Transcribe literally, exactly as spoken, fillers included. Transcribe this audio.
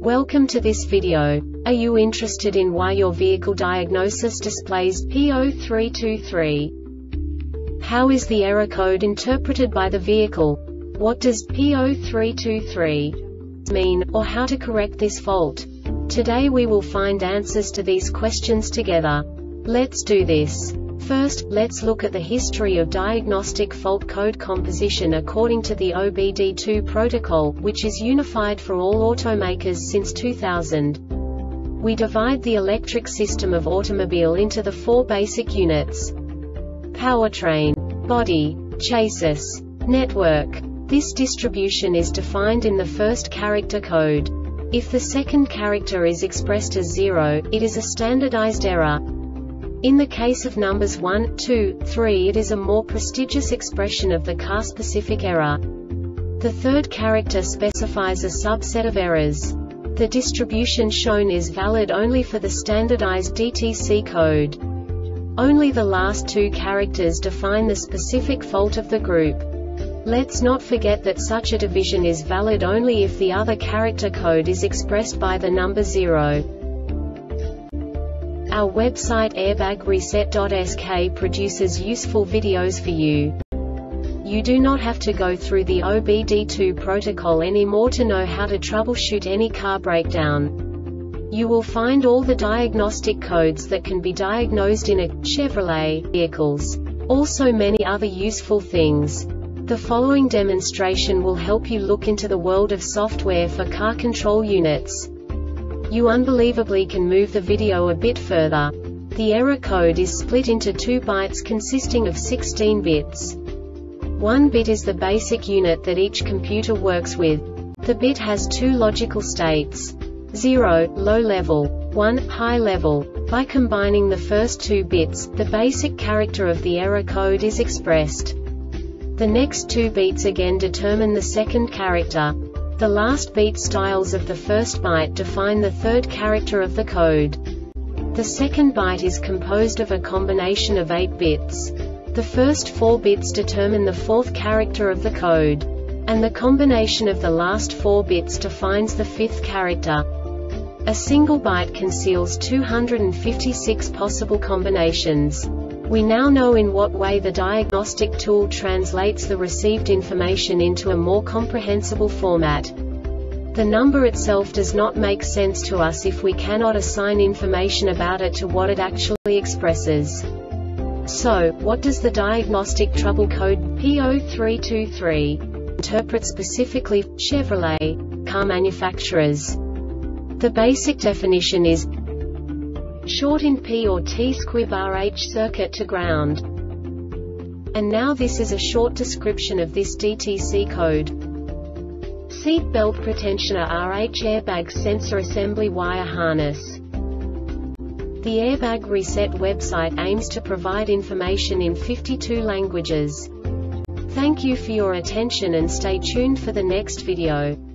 Welcome to this video. Are you interested in why your vehicle diagnosis displays P zero three two three? How is the error code interpreted by the vehicle? What does P zero three two three mean, or how to correct this fault? Today we will find answers to these questions together. Let's do this. First, let's look at the history of diagnostic fault code composition according to the O B D two protocol, which is unified for all automakers since two thousand. We divide the electric system of automobile into the four basic units: powertrain, body, chassis, network. This distribution is defined in the first character code. If the second character is expressed as zero, it is a standardized error. In the case of numbers one, two, three, it is a more prestigious expression of the car-specific error. The third character specifies a subset of errors. The distribution shown is valid only for the standardized D T C code. Only the last two characters define the specific fault of the group. Let's not forget that such a division is valid only if the other character code is expressed by the number zero. Our website airbag reset dot S K produces useful videos for you. You do not have to go through the O B D two protocol anymore to know how to troubleshoot any car breakdown. You will find all the diagnostic codes that can be diagnosed in a Chevrolet vehicles. Also many other useful things. The following demonstration will help you look into the world of software for car control units. You unbelievably can move the video a bit further. The error code is split into two bytes consisting of sixteen bits. One bit is the basic unit that each computer works with. The bit has two logical states: zero, low level, one, high level. By combining the first two bits, the basic character of the error code is expressed. The next two bits again determine the second character. The last beat styles of the first byte define the third character of the code. The second byte is composed of a combination of eight bits. The first four bits determine the fourth character of the code. And the combination of the last four bits defines the fifth character. A single byte conceals two hundred fifty-six possible combinations. We now know in what way the diagnostic tool translates the received information into a more comprehensible format. The number itself does not make sense to us if we cannot assign information about it to what it actually expresses. So, what does the diagnostic trouble code P zero three two three interpret specifically for Chevrolet car manufacturers? The basic definition is short in P or T squib R H circuit to ground. And now this is a short description of this D T C code. Seat belt pretensioner R H airbag sensor assembly wire harness. The Airbag Reset website aims to provide information in fifty-two languages. Thank you for your attention and stay tuned for the next video.